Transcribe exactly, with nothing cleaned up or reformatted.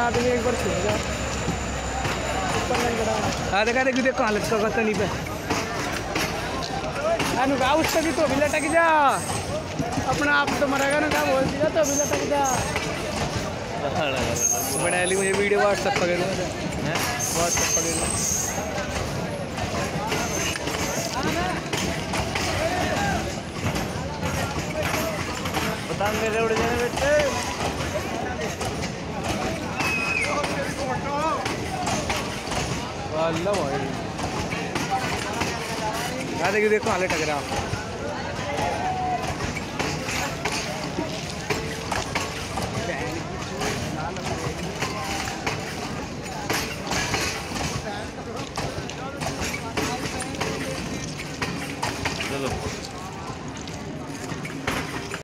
आदमी एक बार छूट गया हाँ देखा देखिए देखो कहाँ लटका हुआ तनी पे अनुका उससे भी तो भी लटक जा अपना आप तो मरेगा ना, क्या बोल दिया तो भी लटक जा। बना ली मुझे वीडियो व्हाट्सएप पर करूँगा व्हाट्सएप पर करूँगा पतंग मेरे उड़ जाने बेटे अल्लाह भाई देखिए देखो हाले टक रहा